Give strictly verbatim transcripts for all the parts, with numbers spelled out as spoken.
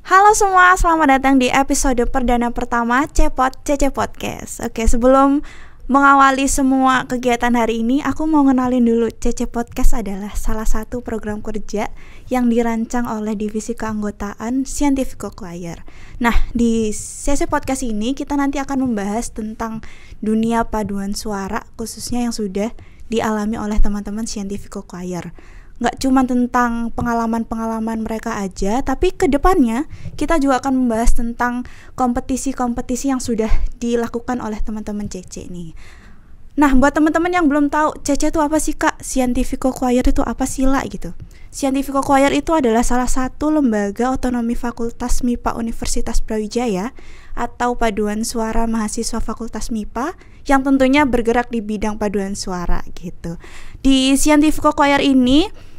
Halo semua, selamat datang di episode perdana pertama Cepot C C Podcast. Oke, sebelum mengawali semua kegiatan hari ini, aku mau ngenalin dulu. C C Podcast adalah salah satu program kerja yang dirancang oleh Divisi Keanggotaan Scientific Choir. Nah, di C C Podcast ini kita nanti akan membahas tentang dunia paduan suara, khususnya yang sudah dialami oleh teman-teman Scientific Choir. Nggak cuma tentang pengalaman-pengalaman mereka aja, tapi ke depannya kita juga akan membahas tentang kompetisi-kompetisi yang sudah dilakukan oleh teman-teman C C nih. Nah, buat teman-teman yang belum tahu C C itu apa sih Kak? Scientific Choir itu apa sih lah gitu. Scientific Choir itu adalah salah satu lembaga otonomi Fakultas M I P A Universitas Brawijaya atau paduan suara mahasiswa Fakultas M I P A yang tentunya bergerak di bidang paduan suara gitu. Di Scientific Choir ini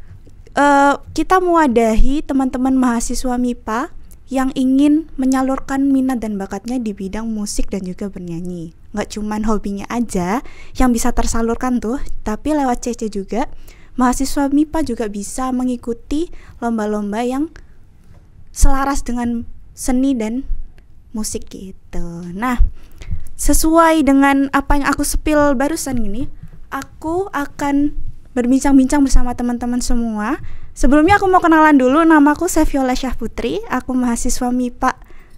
Uh, kita mewadahi teman-teman mahasiswa M I P A yang ingin menyalurkan minat dan bakatnya di bidang musik dan juga bernyanyi. Nggak cuman hobinya aja yang bisa tersalurkan tuh, tapi lewat C C juga mahasiswa M I P A juga bisa mengikuti lomba-lomba yang selaras dengan seni dan musik gitu. Nah, sesuai dengan apa yang aku spill barusan ini, aku akan berbincang-bincang bersama teman-teman semua. Sebelumnya aku mau kenalan dulu, namaku Seviola Syahputri. Aku mahasiswa M I P A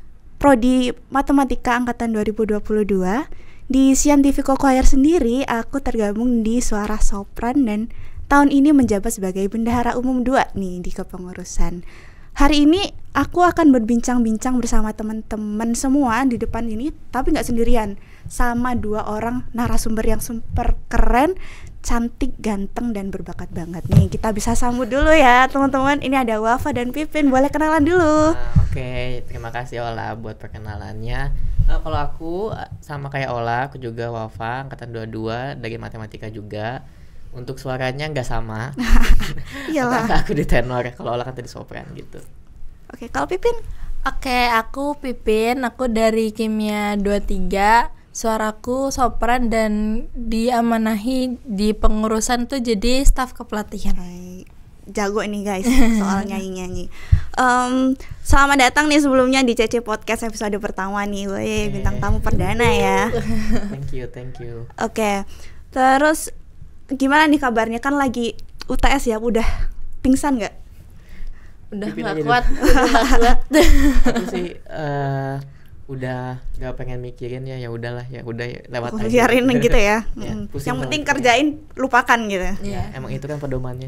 Prodi Matematika angkatan dua ribu dua puluh dua. Di Scientific Choir sendiri aku tergabung di suara sopran dan tahun ini menjabat sebagai bendahara umum dua nih di kepengurusan. Hari ini aku akan berbincang-bincang bersama teman-teman semua di depan ini, tapi nggak sendirian, sama dua orang narasumber yang super keren, cantik, ganteng, dan berbakat banget nih. Kita bisa sambut dulu ya teman-teman. Ini ada Wafa dan Pipin, boleh kenalan dulu. Nah, Oke, okay. Terima kasih Ola buat perkenalannya. uh, Kalau aku sama kayak Ola, aku juga Wafa, angkatan dua puluh dua, dari matematika juga. Untuk suaranya nggak sama. Iyalah. Aku di tenor, kalau Ola kan tadi sopran gitu. Oke, kalau Pipin? Oke, aku Pipin, aku dari Kimia dua puluh tiga. Suaraku sopran dan diamanahi di pengurusan tuh jadi staf kepelatihan. Hai, jago nih guys soal nyanyi-nyanyi. um, Selamat datang nih sebelumnya di C C Podcast episode pertama nih. Woi, bintang tamu perdana ya. Thank you, thank you. Oke, terus gimana nih kabarnya? Kan lagi U T S ya, udah pingsan nggak? Udah Pipin nggak aja kuat, dulu. udah nggak kuat. Aku sih uh, udah nggak pengen mikirin ya, ya udahlah ya udah lewat Oh, aja. biarin gitu ya. Ya, Mm. pusing Yang penting banget. kerjain, lupakan gitu. Iya. Emang itu kan pedomannya.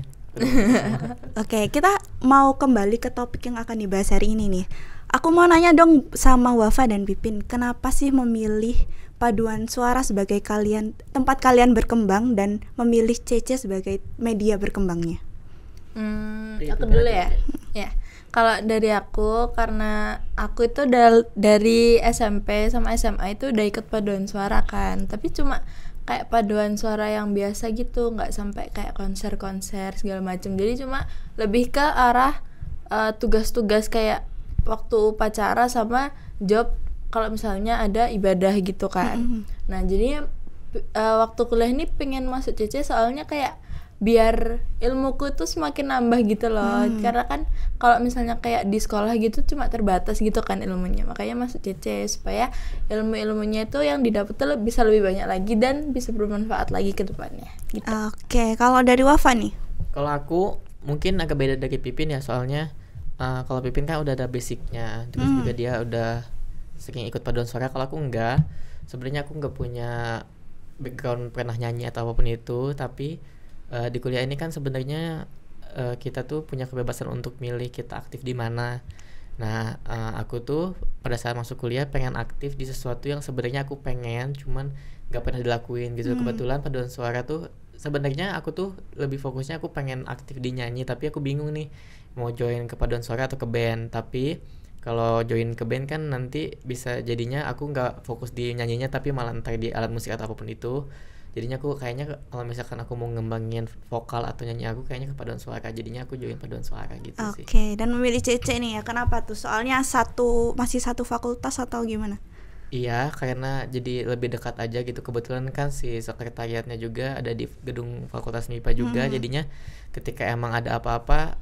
Oke, kita mau kembali ke topik yang akan dibahas hari ini nih. Aku mau nanya dong sama Wafa dan Pipin, kenapa sih memilih paduan suara sebagai kalian tempat kalian berkembang dan memilih C C sebagai media berkembangnya? Hmm, Iya, aku Pipin dulu aja, ya. Pipin. Ya. Kalau dari aku, karena aku itu dal- dari S M P sama S M A itu udah ikut paduan suara kan, tapi cuma kayak paduan suara yang biasa gitu, nggak sampai kayak konser-konser segala macam. Jadi cuma lebih ke arah uh, tugas-tugas kayak waktu upacara sama job kalau misalnya ada ibadah gitu kan. Mm-hmm. Nah jadi uh, waktu kuliah ini pengen masuk C C soalnya kayak biar ilmuku tuh semakin nambah gitu loh. Hmm. Karena kan kalau misalnya kayak di sekolah gitu cuma terbatas gitu kan ilmunya, makanya masuk C C supaya ilmu-ilmunya itu yang didapat tuh bisa lebih banyak lagi dan bisa bermanfaat lagi ke depannya gitu. Oke, kalau dari Wafa nih? Kalau aku mungkin agak beda dari Pipin ya, soalnya uh, kalau Pipin kan udah ada basicnya, terus Hmm. juga dia udah sering ikut paduan suara. Kalau aku enggak, sebenarnya aku nggak punya background pernah nyanyi atau apapun itu, tapi uh, di kuliah ini kan sebenarnya uh, kita tuh punya kebebasan untuk milih kita aktif di mana. Nah, uh, aku tuh pada saat masuk kuliah pengen aktif di sesuatu yang sebenarnya aku pengen, cuman nggak pernah dilakuin gitu. Hmm. Kebetulan paduan suara tuh sebenarnya aku tuh lebih fokusnya aku pengen aktif di nyanyi, tapi aku bingung nih mau join ke paduan suara atau ke band. Tapi kalau join ke band kan nanti bisa jadinya aku nggak fokus di nyanyinya, tapi malah ntar di alat musik atau apapun itu. Jadinya aku kayaknya kalau misalkan aku mau ngembangin vokal atau nyanyi aku kayaknya ke paduan suara. Jadinya aku join paduan suara gitu Oke, sih. dan memilih C C nih ya, kenapa tuh? Soalnya satu masih satu fakultas atau gimana? Iya, karena jadi lebih dekat aja gitu. Kebetulan kan si sekretariatnya juga ada di gedung Fakultas M I P A juga. Hmm. Jadinya ketika emang ada apa-apa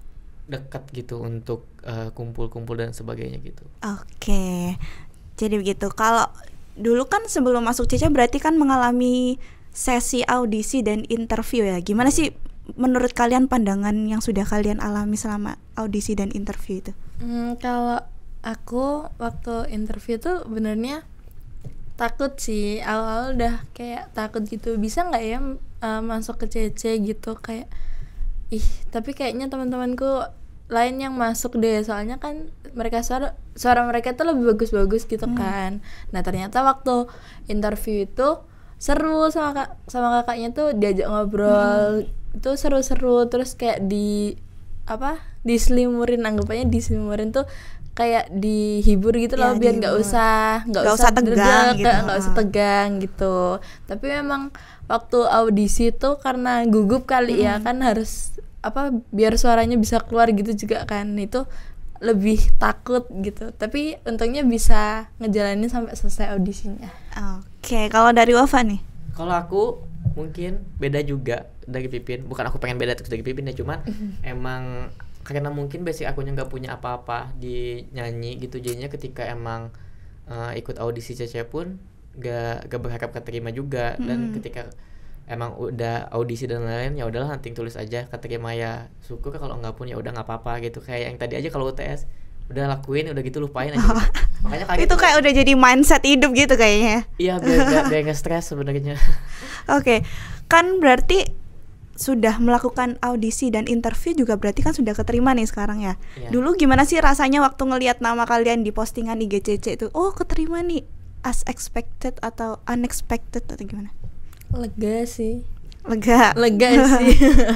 dekat gitu untuk uh, kumpul-kumpul dan sebagainya gitu. Oke. Jadi begitu. Kalau dulu kan sebelum masuk C C berarti kan mengalami sesi audisi dan interview ya. Gimana sih menurut kalian pandangan yang sudah kalian alami selama audisi dan interview itu? Hmm, kalau aku waktu interview tuh benernya takut sih, awal-awal udah kayak takut gitu, bisa nggak ya uh, masuk ke C C gitu, kayak ih tapi kayaknya teman-temanku lain yang masuk deh, soalnya kan mereka suara suara mereka tuh lebih bagus-bagus gitu hmm. kan. Nah ternyata waktu interview itu seru sama kak sama kakaknya tuh, diajak ngobrol hmm. itu seru-seru, terus kayak di apa diselimurin, anggapannya diselimurin tuh kayak dihibur gitu loh, ya, biar nggak usah nggak usah, usah tegang gitu, nggak usah tegang gitu. Tapi memang waktu audisi tuh karena gugup kali hmm. ya kan, harus apa biar suaranya bisa keluar gitu juga kan, itu lebih takut gitu. Tapi untungnya bisa ngejalanin sampai selesai audisinya. Oke, kalau dari Wafa nih? Kalau aku mungkin beda juga dari Pipin. Bukan aku pengen beda terus dari Pipin ya, cuman emang karena mungkin basic akunya nggak punya apa-apa di nyanyi gitu, jadinya ketika emang uh, ikut audisi C C pun nggak nggak berharap keterima juga. Dan hmm. ketika emang udah audisi dan lain-lain, ya udahlah nanti tulis aja keterima ya syukur, kalau nggak pun ya udah nggak apa-apa gitu. Kayak yang tadi aja kalau U T S udah lakuin, udah gitu lupain aja. Gitu. Makanya kaget itu kayak udah jadi mindset hidup gitu kayaknya. Iya, biar biar nggak stres sebenarnya. Oke, kan berarti sudah melakukan audisi dan interview juga, berarti kan sudah keterima nih sekarang ya. Yeah. Dulu gimana sih rasanya waktu ngelihat nama kalian di postingan I G C C itu? Oh keterima nih, as expected atau unexpected atau gimana? Lega sih. Lega. Lega sih.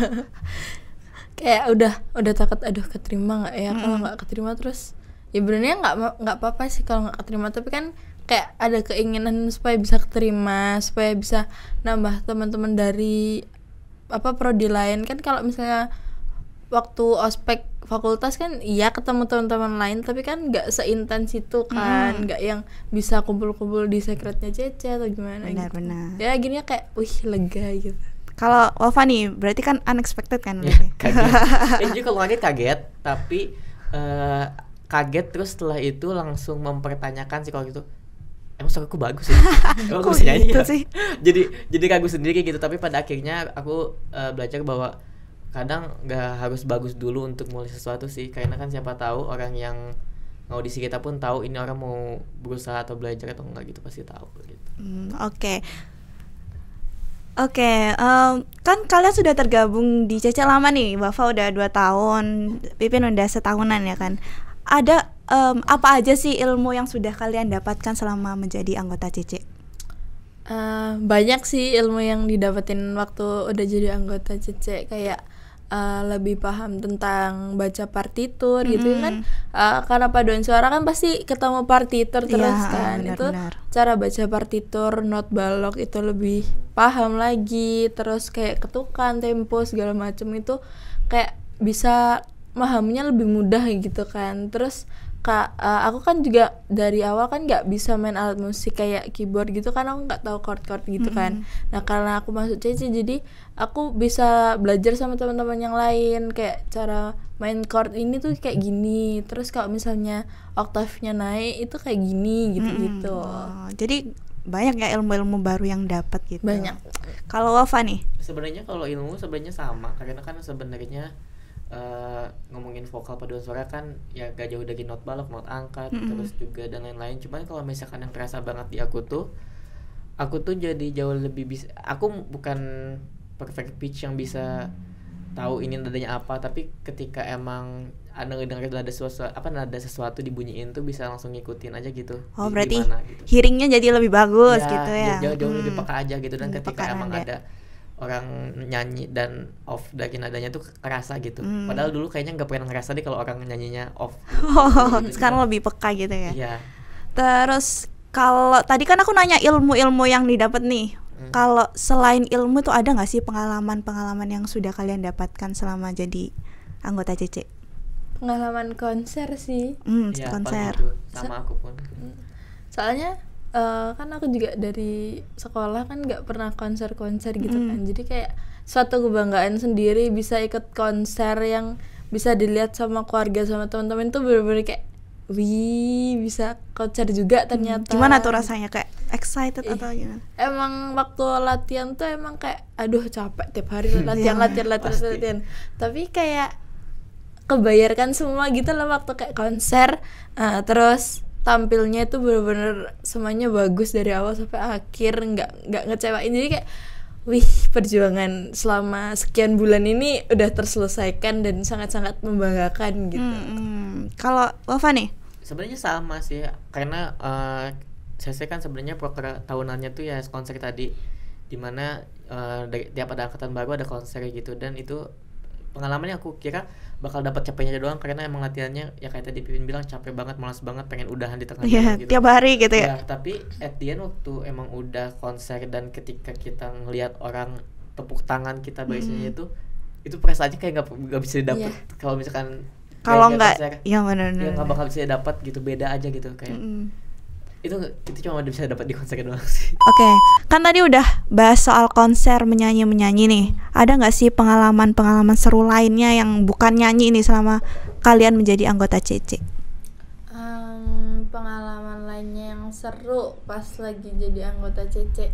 Kayak udah udah takut, aduh keterima nggak ya? Mm. Kalau nggak keterima terus ya benernya nggak nggak apa-apa sih kalau nggak keterima, tapi kan kayak ada keinginan supaya bisa keterima, supaya bisa nambah teman-teman dari apa prodi lain kan. Kalau misalnya waktu ospek fakultas kan iya ketemu teman-teman lain, tapi kan nggak seintens itu kan, nggak hmm. yang bisa kumpul-kumpul di sekretnya C C atau gimana. Benar-benar. Gitu. Ya gini kayak wih lega gitu. Kalau Wafa nih berarti kan unexpected kan? Ya, kaget. Eh, jadi kalau kaget kaget, tapi uh, kaget terus setelah itu langsung mempertanyakan sih kalau gitu. Emang suaraku bagus ya? Emang aku bisa nyanyi ya? Sih? Jadi jadi ragu sendiri gitu. Tapi pada akhirnya aku uh, belajar bahwa kadang nggak harus bagus dulu untuk mulai sesuatu sih, karena kan siapa tahu orang yang ngaudisi kita pun tahu ini orang mau berusaha atau belajar atau enggak gitu, pasti tahu gitu. Hmm, oke. Okay. Oke, okay, um, kan kalian sudah tergabung di C C lama nih. Wafa udah dua tahun, Pipin udah setahunan ya kan. Ada um, apa aja sih ilmu yang sudah kalian dapatkan selama menjadi anggota C C? Uh, banyak sih ilmu yang didapetin waktu udah jadi anggota C C, kayak uh, lebih paham tentang baca partitur mm-hmm. gitu kan. Uh, karena paduan suara kan pasti ketemu partitur terus ya, kan. Benar, itu benar. Cara baca partitur, not balok itu lebih paham lagi, terus kayak ketukan, tempo segala macam itu kayak bisa memahaminya lebih mudah gitu kan. Terus Kak, uh, aku kan juga dari awal kan nggak bisa main alat musik kayak keyboard gitu kan, aku nggak tahu chord-chord gitu kan. Mm-hmm. Nah karena aku masuk C C, jadi aku bisa belajar sama teman-teman yang lain kayak cara main chord ini tuh kayak gini. Terus kalau misalnya oktavnya naik itu kayak gini gitu-gitu. Mm-hmm. Oh, jadi banyak ya ilmu-ilmu baru yang dapat gitu. Banyak. Kalau Wafa nih? Sebenarnya kalau ilmu sebenarnya sama, karena kan sebenarnya Uh, ngomongin vokal paduan suara kan ya gak jauh dari not balok, not angkat, mm-hmm. terus juga dan lain-lain. Cuman kalau misalkan yang terasa banget di aku tuh, aku tuh jadi jauh lebih bisa, aku bukan perfect pitch yang bisa tahu ini nadanya apa, tapi ketika emang ada dengar ada sesuatu apa nada sesuatu dibunyiin tuh bisa langsung ngikutin aja gitu. Oh, berarti dimana, gitu. hearingnya jadi lebih bagus ya, gitu ya. Jauh-jauh hmm. lebih peka aja gitu. Dan ketika peka emang nada. ada orang nyanyi dan off dari nadanya tuh kerasa gitu. Hmm. Padahal dulu kayaknya nggak pernah ngerasa deh kalau orang nyanyinya off. Oh, gitu. Sekarang lebih peka gitu ya. Iya. Terus kalau tadi kan aku nanya ilmu-ilmu yang didapat nih. Hmm. Kalau selain ilmu tuh ada nggak sih pengalaman-pengalaman yang sudah kalian dapatkan selama jadi anggota C C? Pengalaman konser sih. Hmm, ya, konser. Itu. Sama aku pun. Soalnya Uh, kan aku juga dari sekolah kan nggak pernah konser-konser gitu mm. kan, jadi kayak suatu kebanggaan sendiri bisa ikut konser yang bisa dilihat sama keluarga sama teman-teman tuh bener-bener kayak wih bisa konser juga ternyata. Gimana tuh rasanya, kayak excited Ih, atau gimana? Emang waktu latihan tuh emang kayak aduh capek tiap hari latihan latihan latihan Pasti. latihan. Tapi kayak kebayarkan semua gitu loh waktu kayak konser, uh, terus tampilnya itu bener-bener semuanya bagus dari awal sampai akhir, nggak nggak ngecewain. Jadi kayak wih, perjuangan selama sekian bulan ini udah terselesaikan dan sangat-sangat membanggakan gitu. Hmm, kalau Wafa nih? Sebenarnya sama sih, karena uh, C C kan sebenarnya proker tahunannya tuh ya konser tadi, dimana uh, dari tiap ada angkatan baru ada konser gitu, dan itu pengalamannya aku kira bakal dapat capeknya doang, karena emang latihannya ya kayak tadi Pipin bilang capek banget, malas banget, pengen udahan di tengah Iya, jalan gitu. tiap hari gitu ya. Ya, tapi at the end waktu emang udah konser dan ketika kita ngelihat orang tepuk tangan kita biasanya itu itu perasaannya kayak nggak nggak bisa dapet Iya. kalau misalkan Kalau kayak nggak, konser, ya ya benar-benar. nggak bakal bisa dapat gitu, beda aja gitu kayak Mm. itu itu cuma bisa dapat di konser doang sih. Oke, kan tadi udah bahas soal konser menyanyi-menyanyi nih. Ada nggak sih pengalaman-pengalaman seru lainnya yang bukan nyanyi nih selama kalian menjadi anggota C C? Um, pengalaman lainnya yang seru pas lagi jadi anggota C C,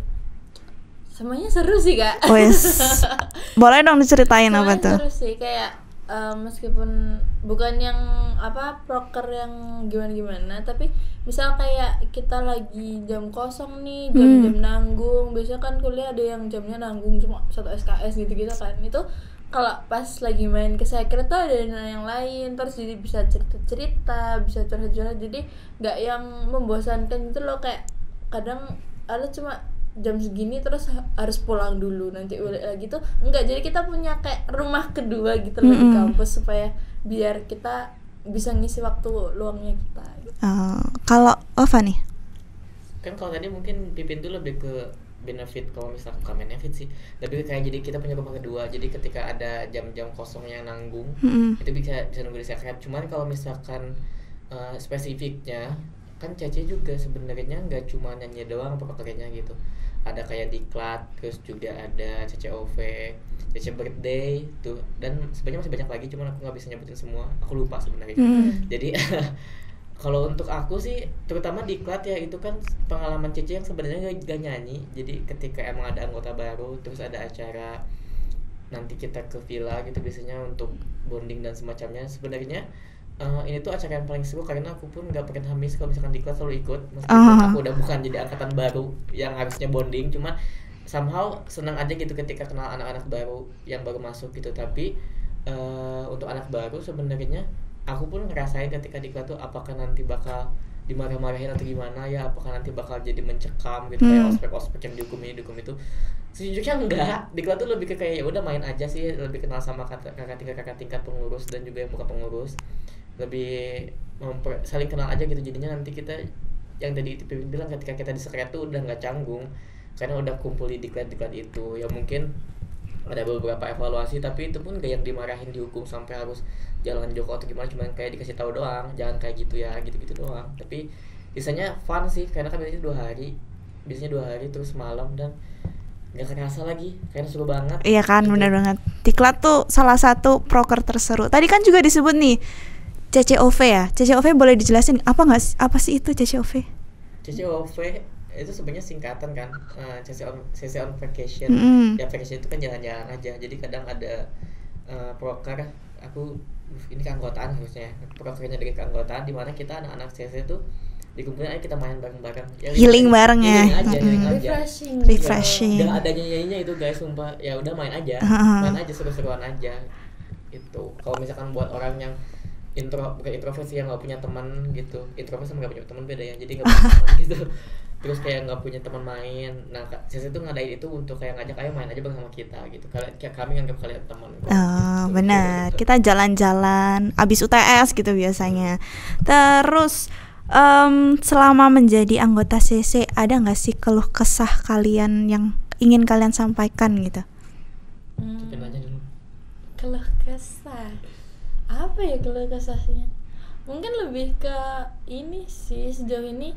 semuanya seru sih kak. Oh yes. Boleh dong diceritain apa Semuanya tuh? seru sih, kayak uh, meskipun bukan yang apa proker yang gimana-gimana, tapi misal kayak kita lagi jam kosong nih, jam-jam nanggung. Biasanya kan kuliah ada yang jamnya nanggung cuma satu S K S gitu-gitu kan. Itu kalau pas lagi main ke Secret tuh ada yang lain, terus jadi bisa cerita-cerita, bisa curhat-curhat, jadi nggak yang membosankan gitu loh. Kayak kadang ada cuma jam segini terus ha- harus pulang dulu nanti balik lagi tuh enggak. Jadi kita punya kayak rumah kedua gitu loh di kampus, supaya biar kita bisa ngisi waktu luangnya kita gitu. Uh, kalau Wafa nih? Kan kalau tadi mungkin Pipin tuh lebih ke benefit, kalau misalnya bukan benefit sih, tapi kayak jadi kita punya rumah kedua, jadi ketika ada jam-jam kosong yang nanggung Mm-mm. itu bisa bisa nunggu di Secret. Cuman kalau misalkan uh, spesifiknya kan Caca juga sebenarnya nggak cuma nyanyi doang prokernya gitu, ada kayak diklat, terus juga ada C C O V, C C birthday tuh, dan sebenarnya masih banyak lagi, cuman aku nggak bisa nyebutin semua, aku lupa sebenarnya. Mm. Jadi kalau untuk aku sih terutama diklat ya, itu kan pengalaman Cici yang sebenarnya gak, gak nyanyi. Jadi ketika emang ada anggota baru, terus ada acara nanti kita ke villa gitu biasanya untuk bonding dan semacamnya, sebenarnya uh, ini tuh acara yang paling seru, karena aku pun gak pernah miss kalau misalkan diklat, selalu ikut meskipun Ah. aku udah bukan jadi angkatan baru yang harusnya bonding, cuma somehow senang aja gitu ketika kenal anak-anak baru yang baru masuk gitu. Tapi uh, untuk anak baru sebenarnya aku pun ngerasain ketika diklat tuh apakah nanti bakal dimarah-marahin atau gimana ya, apakah nanti bakal jadi mencekam gitu, kayak Hmm. ospek-ospek yang dihukum ini dihukum itu. Sejujurnya enggak, diklat tuh lebih ke kayak ya udah main aja sih, lebih kenal sama kakak kakak tingkat kakak tingkat pengurus dan juga yang bukan pengurus, lebih memper, saling kenal aja gitu. Jadinya nanti kita yang tadi itu Pipin bilang, ketika kita di Secret tuh udah nggak canggung karena udah kumpul di diklat diklat itu. Ya mungkin ada beberapa evaluasi, tapi itu pun gak yang dimarahin dihukum sampai harus jalan joko atau gimana, cuman kayak dikasih tahu doang jangan kayak gitu ya, gitu-gitu doang. Tapi biasanya fun sih, karena kan biasanya dua hari biasanya dua hari terus malam, dan nggak kerasa lagi karena seru banget. Iya kan, Gitu. benar banget. Diklat tuh salah satu proker terseru. Tadi kan juga disebut nih C C O V ya. C C O V boleh dijelasin apa nggak? s- Apa sih itu C C O V? C C O V itu sebenarnya singkatan kan, uh, C C on C C on vacation. Mm-mm. Ya vacation itu kan jalan-jalan aja. Jadi kadang ada uh, proker, aku ini keanggotaan harusnya, prokernya dari keanggotaan, di mana kita anak-anak C C tuh dikumpulin aja, kita main bareng-bareng. Ya, Healing bareng ya. Healing aja, healing Mm-mm. aja. Refreshing. Refreshing. Gak ada nyanyinya itu guys, sumpah. Ya udah main aja, Uh-huh. main aja seru-seruan aja. Itu kalau misalkan buat orang yang intro, bukan introvert sih, yang nggak punya teman gitu. Introvert sama nggak punya teman beda ya, jadi nggak punya teman gitu. Terus kayak nggak punya teman main. Nah, C C tuh ngadain itu untuk kayak ngajak ayo main aja bareng sama kita gitu. Kalian kayak kami nganggap kalian teman kok. Oh, Gitu. benar. Gitu. Kita jalan-jalan abis U T S gitu biasanya. Terus em, selama menjadi anggota C C ada nggak sih keluh kesah kalian yang ingin kalian sampaikan gitu? Hmm, Cipin aja dulu. keluh kesah apa ya? Keluh kesahnya mungkin lebih ke ini sih, sejauh ini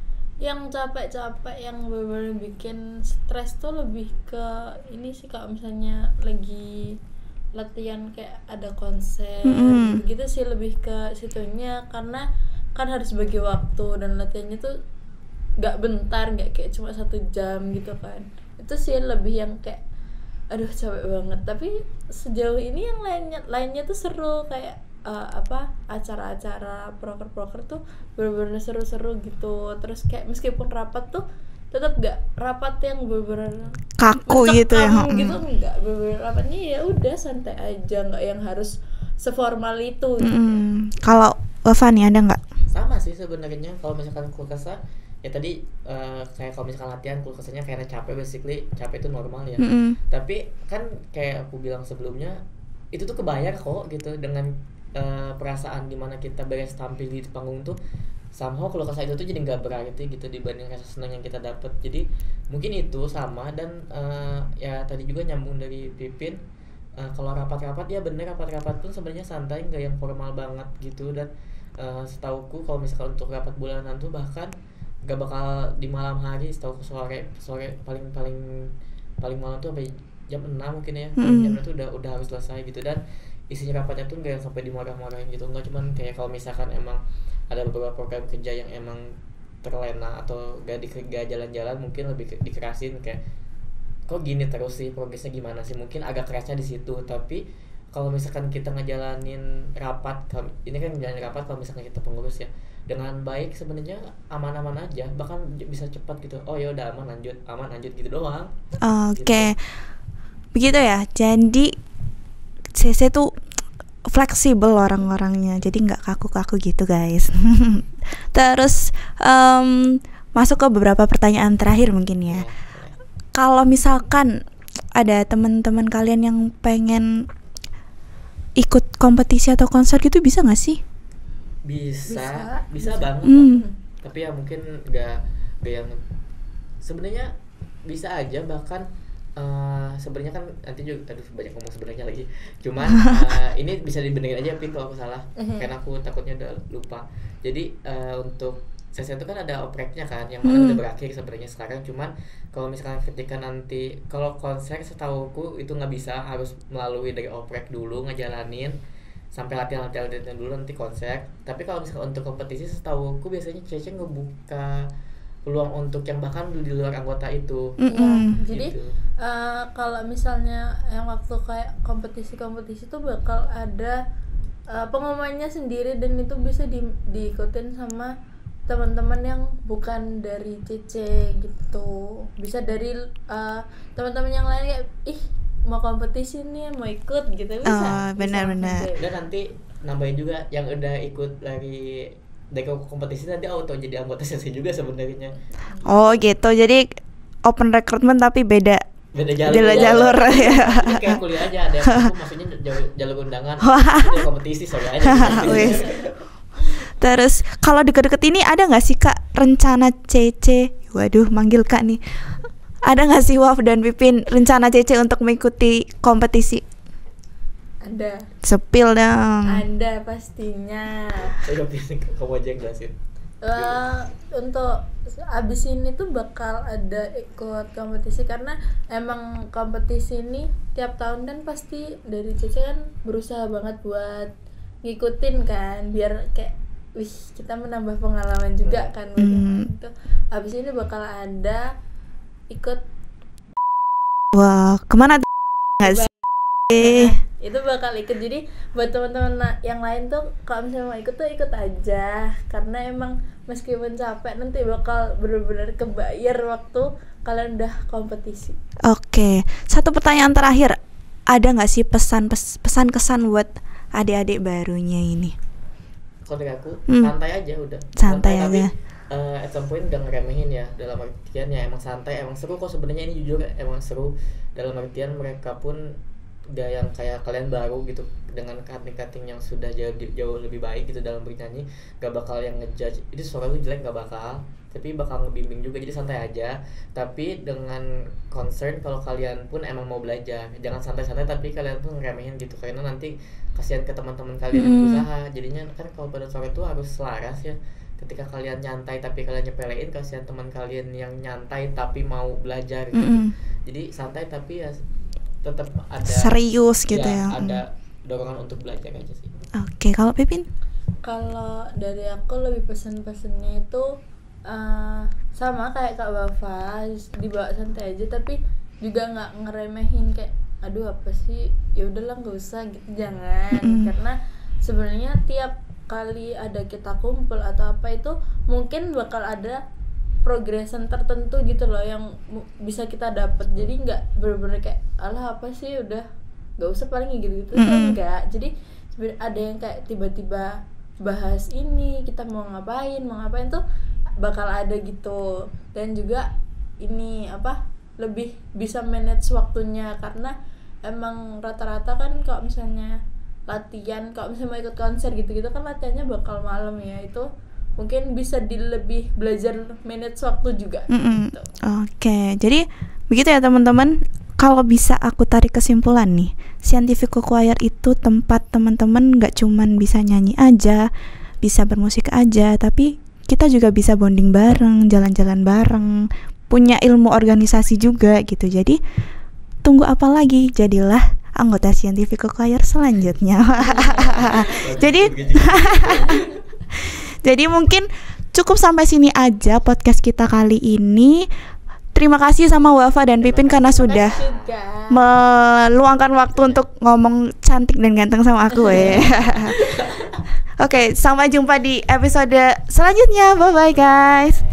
yang capek-capek yang benar-benar bikin stres tuh lebih ke ini sih, kalau misalnya lagi latihan kayak ada konser Mm-mm. gitu sih, lebih ke situnya karena kan harus bagi waktu dan latihannya tuh nggak bentar, nggak kayak cuma satu jam gitu kan. Itu sih lebih yang kayak aduh capek banget. Tapi sejauh ini yang lainnya lainnya tuh seru, kayak uh, apa acara-acara proker-proker tuh bener-bener seru-seru gitu. Terus kayak meskipun rapat tuh tetap nggak rapat yang bener-bener Kaku gitu ya. mencekam gitu, Mm. enggak, bener-bener rapatnya ya udah santai aja, nggak yang harus seformal itu gitu. Mm-mm. Kalau Fani ada nggak? Sama sih sebenarnya kalau misalkan kulkasa ya tadi uh, kayak kalau misalkan latihan kulkasanya karena capek, basically capek itu normal ya. Mm-mm. Tapi kan kayak aku bilang sebelumnya itu tuh kebayar kok gitu dengan uh, perasaan dimana kita beres tampil di panggung tuh somehow kulkasa itu tuh jadi nggak berarti gitu dibanding rasa senang yang kita dapat. Jadi mungkin itu sama. Dan uh, ya tadi juga nyambung dari Pipin, uh, kalau rapat-rapat ya bener, rapat-rapat pun sebenarnya santai, nggak yang formal banget gitu. Dan uh, setauku kalau misalkan untuk rapat bulanan tuh bahkan nggak bakal di malam hari, setauku sore sore paling paling paling malam tuh sampai jam enam mungkin ya. Mm. Jam enam tuh udah udah harus selesai gitu. Dan isinya rapatnya tuh nggak yang sampai dimarah-marahin gitu, nggak cuman kayak kalau misalkan emang ada beberapa program kerja yang emang terlena atau gak, di, gak jalan-jalan, mungkin lebih ke, dikerasin kayak kok gini terus sih, progresnya gimana sih, mungkin agak kerasnya di situ. Tapi kalau misalkan kita ngejalanin rapat, ini kan ngejalanin rapat kalau misalkan kita pengurus ya dengan baik, sebenarnya aman-aman aja, bahkan bisa cepat gitu. Oh ya udah aman, lanjut aman lanjut gitu doang. Oke, Gitu. begitu ya. Jadi C C tuh fleksibel orang-orangnya, jadi nggak kaku-kaku gitu guys. Terus um, masuk ke beberapa pertanyaan terakhir mungkin ya. Ya, Kalau misalkan ada teman-teman kalian yang pengen ikut kompetisi atau konser gitu, bisa nggak sih? bisa Bisa, bisa, bisa. banget. Hmm. Tapi ya mungkin nggak nggak yang sebenarnya bisa aja. Bahkan uh, sebenarnya kan nanti juga aduh banyak ngomong sebenarnya lagi, cuman uh, ini bisa dibenerin aja Pin kalau aku salah, karena aku takutnya udah lupa. Jadi uh, untuk sesi itu kan ada opreknya kan, yang mana Hmm. udah berakhir sebenarnya sekarang. Cuman kalau misalkan ketika nanti kalau konser, setauku itu nggak bisa, harus melalui dari oprek dulu ngejalanin sampai latihan-latihan dulu nanti konser. Tapi kalau misalkan untuk kompetisi, setauku biasanya Cece ngebuka peluang untuk yang bahkan di luar anggota itu. Mm-mm. Jadi Gitu. uh, kalau misalnya yang waktu kayak kompetisi-kompetisi tuh bakal ada uh, pengumumannya sendiri, dan itu bisa di, diikutin sama teman-teman yang bukan dari C C gitu. Bisa dari uh, teman-teman yang lain kayak ih mau kompetisi nih, mau ikut gitu, bisa. Oh, Bisa benar-benar. aja. Dan nanti nambahin juga yang udah ikut dari dari kompetisi nanti auto jadi anggota sesi juga sebenarnya. Oh gitu, jadi open recruitment tapi beda Beda jalur. Beda jalur, ya. Jadi kayak kuliah aja, ada yang aku maksudnya jalur, jalur undangan, jalur kompetisi soalnya aja. Wes. Terus kalau deket-deket ini ada nggak sih Kak rencana C C? Waduh, manggil Kak nih. Ada nggak sih Waf dan Pipin rencana C C untuk mengikuti kompetisi? Ada. Sepil dong. Ada pastinya. Udah pilih kamu aja yang jelasin. Uh, untuk abis ini tuh bakal ada ikut kompetisi, karena emang kompetisi ini tiap tahun kan pasti dari C C kan berusaha banget buat ngikutin kan, biar kayak wih kita menambah pengalaman juga kan. Hmm. Itu abis ini bakal ada ikut. Wah, kemana tuh? Nggak sih? Itu bakal ikut. Jadi buat teman-teman na- yang lain tuh kalau misalnya mau ikut tuh ikut aja, karena emang meskipun capek nanti bakal bener-bener kebayar waktu kalian udah kompetisi. Oke, satu pertanyaan terakhir. Ada nggak sih pesan pes- pesan kesan buat adik-adik barunya ini? Kalau dari aku Hmm. santai aja udah. Santai tapi, aja. uh, at some point udah ngeremehin ya, dalam artian ya emang santai, emang seru kok sebenarnya, ini jujur emang seru. Dalam artian mereka pun gak yang kayak kalian baru gitu, dengan cutting-cutting yang sudah jauh, jauh lebih baik gitu dalam bernyanyi, gak bakal yang ngejudge ini suara lu jelek, gak bakal, tapi bakal ngebimbing juga. Jadi santai aja, tapi dengan concern kalau kalian pun emang mau belajar, jangan santai-santai tapi kalian tuh ngeremehin gitu, karena nanti kasihan ke teman-teman kalian yang Hmm. berusaha. Jadinya kan kalau pada suara itu harus selaras ya. Ketika kalian nyantai tapi kalian nyepelein, kasihan teman kalian yang nyantai tapi mau belajar gitu. Mm-mm. Jadi santai tapi ya tetap ada serius gitu ya. Ada dorongan untuk belajar aja sih. Oke, kalau Pipin? Kalau dari aku lebih pesen-pesennya itu uh, sama kayak Kak Wafa, dibawa santai aja tapi juga nggak ngeremehin kayak aduh apa sih, ya udahlah nggak usah gitu, jangan. Mm. Karena sebenarnya tiap kali ada kita kumpul atau apa itu mungkin bakal ada progresan tertentu gitu loh yang bisa kita dapat. Jadi nggak bener-bener kayak alah apa sih udah nggak usah paling gitu gitu mm-hmm. enggak. Jadi ada yang kayak tiba-tiba bahas ini kita mau ngapain mau ngapain tuh bakal ada gitu. Dan juga ini apa lebih bisa manage waktunya karena emang rata-rata kan kalau misalnya latihan kalau misalnya mau ikut konser gitu-gitu kan latihannya bakal malam ya, itu mungkin bisa di lebih belajar manage waktu juga. Gitu. Oke, okay. Jadi begitu ya teman-teman. Kalau bisa aku tarik kesimpulan nih, Scientific Choir itu tempat teman-teman nggak cuman bisa nyanyi aja, bisa bermusik aja, tapi kita juga bisa bonding bareng, jalan-jalan bareng, punya ilmu organisasi juga gitu. Jadi tunggu apa lagi? Jadilah anggota Scientific Choir selanjutnya. Jadi Jadi mungkin cukup sampai sini aja podcast kita kali ini. Terima kasih sama Wafa dan Pipin karena sudah meluangkan waktu untuk ngomong cantik dan ganteng sama aku ya. Oke, sampai jumpa di episode selanjutnya. Bye bye guys.